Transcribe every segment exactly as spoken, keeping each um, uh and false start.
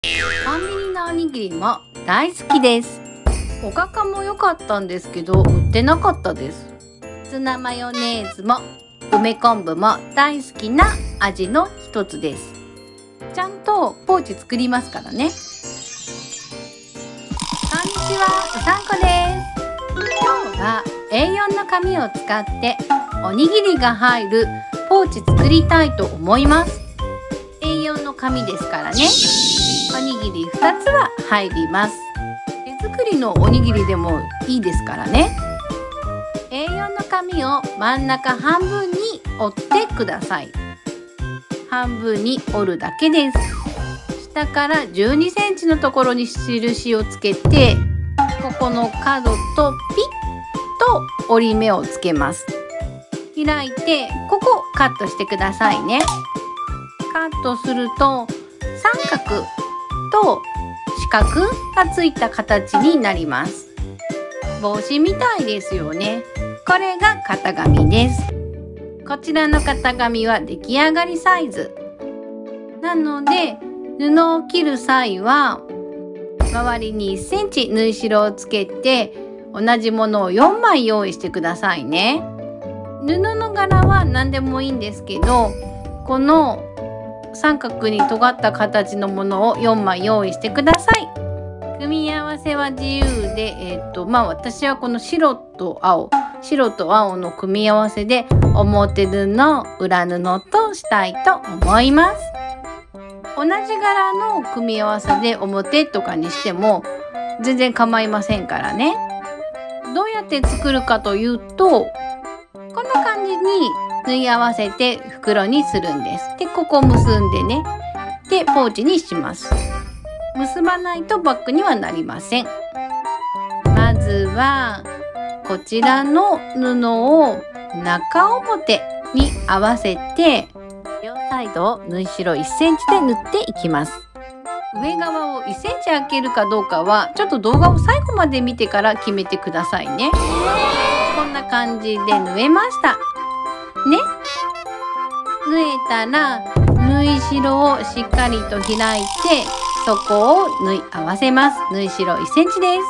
コンビニのおにぎりも大好きです。おかかも良かったんですけど売ってなかったです。ツナマヨネーズも梅昆布も大好きな味の一つです。ちゃんとポーチ作りますからね。こんにちは、うさんこです。今日は エーよん の紙を使っておにぎりが入るポーチ作りたいと思います。 エーよん の紙ですからね。おにぎりふたつは入ります。手作りのおにぎりでもいいですからね。 エーよん の紙を真ん中半分に折ってください。半分に折るだけです。下からじゅうにセンチのところに印をつけて、ここの角とピッと折り目をつけます。開いてここカットしてくださいね。カットすると三角と四角がついた形になります。帽子みたいですよね。これが型紙です。こちらの型紙は出来上がりサイズなので、布を切る際は周りにいっセンチ縫い代をつけて、同じものをよんまい用意してくださいね。布の柄は何でもいいんですけど、この三角に尖った形のものをよんまい用意してください。組み合わせは自由で、えっとまあ私はこの白と青白と青の組み合わせで表布、裏布としたいと思います。同じ柄の組み合わせで表とかにしても全然構いませんからね。どうやって作るかというと、こんな感じに縫い合わせて袋にするんです。で、ここを結んでね。で、ポーチにします。結ばないとバッグにはなりません。まずはこちらの布を中表に合わせて、両サイドを縫い代いっセンチで縫っていきます。上側をいっセンチ開けるかどうかはちょっと動画を最後まで見てから決めてくださいね。こんな感じで縫えましたね。縫えたら縫い代をしっかりと開いて、そこを縫い合わせます。縫い代いっセンチです。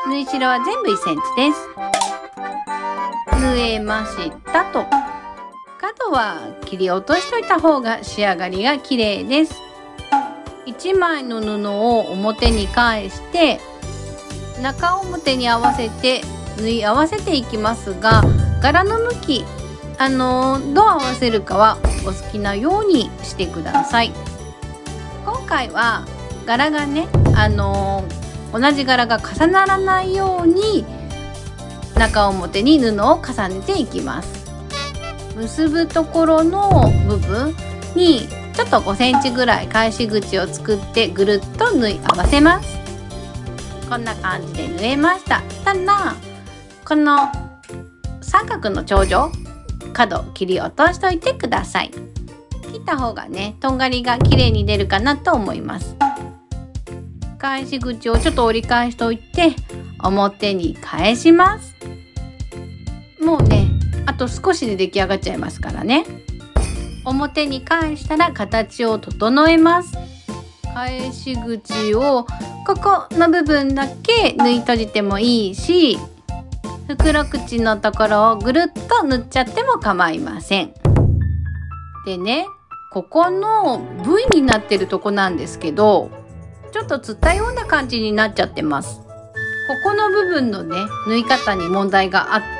縫い代は全部いっセンチです。縫えましたと。角は切り落としといた方が仕上がりが綺麗です。いちまいの布を表に返して中表に合わせて縫い合わせていきますが、柄の向きあのー、どう合わせるかはお好きなようにしてください。今回は柄がね、あのー、同じ柄が重ならないように中表に布を重ねていきます。結ぶところの部分にちょっとごセンチぐらい返し口を作ってぐるっと縫い合わせます。こんな感じで縫えました。ただこの三角の頂上角切り落としといてください。切った方がね、とんがりが綺麗に出るかなと思います。返し口をちょっと折り返しといて表に返します。もうね、あと少しで出来上がっちゃいますからね。表に返したら形を整えます。返し口をここの部分だけ縫い閉じてもいいし、袋口のところをぐるっと縫っちゃっても構いません。でね、ここの V になってるとこなんですけど、ちょっとつったような感じになっちゃってます。ここの部分のね、縫い方に問題があって、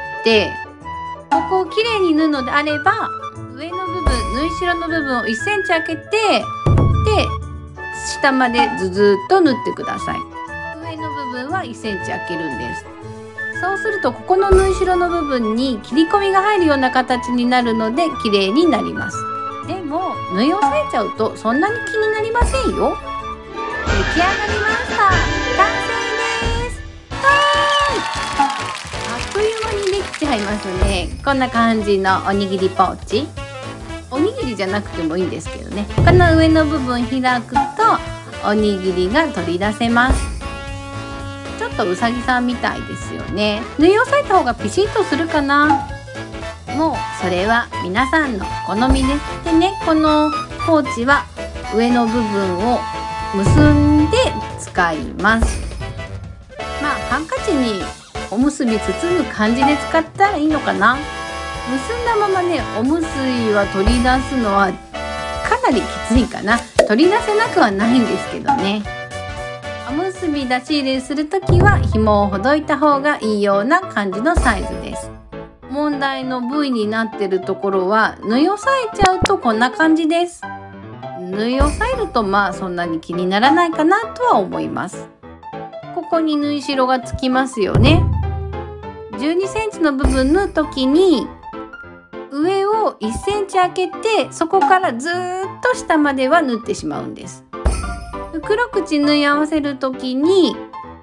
ここをきれいに縫うのであれば、上の部分、縫い代の部分をいっセンチ開けて、で、下までずずっと縫ってください。上の部分はいっセンチ開けるんです。そうするとここの縫い代の部分に切り込みが入るような形になるので綺麗になります。でも縫い押さえちゃうとそんなに気になりませんよ。出来上がりました。完成です。はーい。あっという間にできちゃいますね。こんな感じのおにぎりポーチ。おにぎりじゃなくてもいいんですけどね。この上の部分開くとおにぎりが取り出せます。ちょっとうさぎさんみたいですよね。縫い押さえた方がピシッとするかな。もうそれは皆さんのお好みです。でね、このポーチは上の部分を結んで使います。まあハンカチにおむすび包む感じで使ったらいいのかな。結んだままねおむすびは取り出すのはかなりきついかな。取り出せなくはないんですけどね。おむすび出し入れするときは紐をほどいた方がいいような感じのサイズです。問題の部位になってるところは縫い押さえちゃうとこんな感じです。縫い押さえるとまあそんなに気にならないかなとは思います。ここに縫い代がつきますよね。じゅうにセンチの部分縫うときに上をいっセンチ開けてそこからずーっと下までは縫ってしまうんです。袋口縫い合わせるときに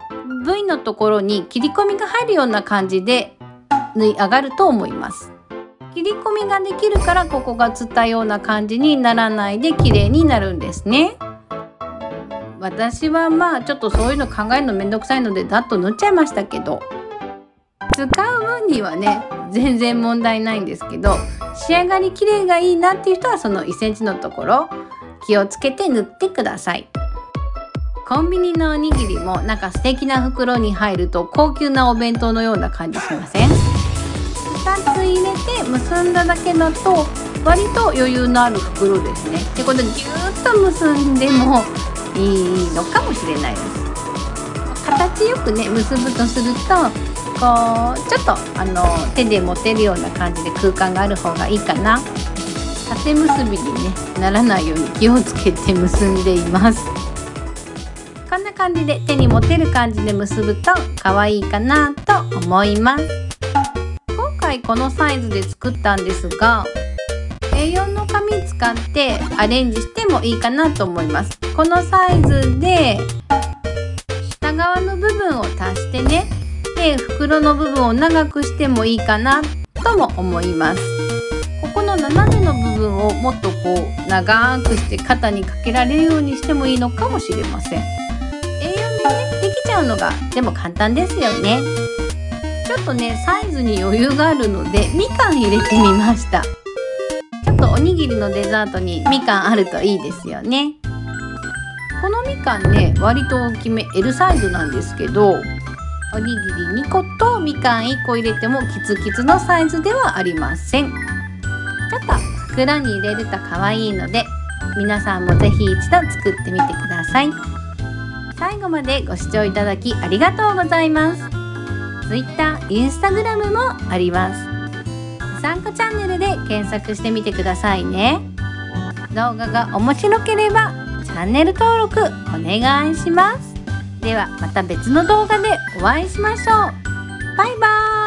V のところに切り込みが入るような感じで縫い上がると思います。切り込みができるからここがつったような感じにならないで綺麗になるんですね。私はまあちょっとそういうの考えるのめんどくさいのでだっと縫っちゃいましたけど、使う分にはね全然問題ないんですけど、仕上がり綺麗がいいなっていう人はそのいっセンチのところ気をつけて縫ってください。コンビニのおにぎりもなんか素敵な袋に入ると高級なお弁当のような感じしません？ふたつ入れて結んだだけだと割と余裕のある袋ですね。でこれギューッと結んでもいいのかもしれないです。形よくね結ぶとするとこうちょっとあの手で持てるような感じで空間がある方がいいかな。縦結びに、ね、ならないように気をつけて結んでいます。こんな感じで手に持てる感じで結ぶと可愛いかなと思います。今回このサイズで作ったんですが エーよん の紙使ってアレンジしてもいいかなと思います。このサイズで下側の部分を足してね、で袋の部分を長くしてもいいかなとも思います。ここの斜めの部分をもっとこう長くして肩にかけられるようにしてもいいのかもしれません。 エーよん でねできちゃうのがでも簡単ですよね。ちょっとねサイズに余裕があるのでみかん入れてみました。ちょっとおにぎりのデザートにみかんあるといいですよね。このみかんね割と大きめ エル サイズなんですけど、おにぎりにことみかんいっこ入れてもキツキツのサイズではありません。ちょっと袋に入れると可愛いので皆さんもぜひ一度作ってみてください。最後までご視聴いただきありがとうございます。 Twitter、Instagram もあります。うさんこチャンネルで検索してみてくださいね。動画が面白ければチャンネル登録お願いします。ではまた別の動画でお会いしましょう。バイバーイ。